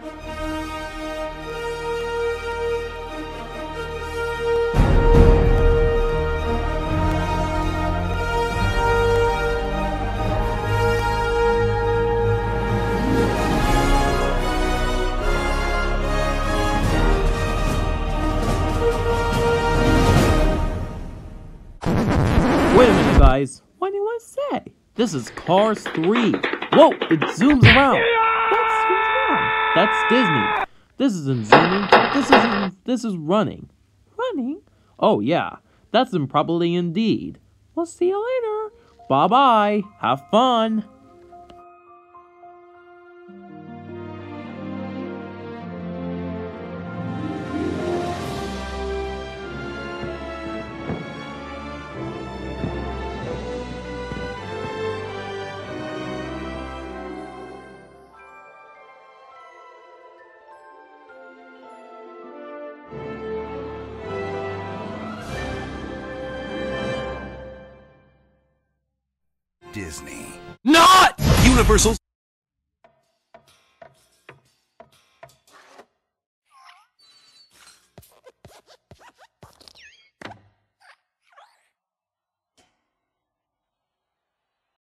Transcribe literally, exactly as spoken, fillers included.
Wait a minute, guys. What do you want to say? This is Cars three. Whoa, it zooms around. That's zooms around. That's Disney. This isn't zooming. This isn't. This is running. Running? Oh yeah, that's improbably indeed. We'll see you later. Bye bye. Have fun. Disney. Not Universal's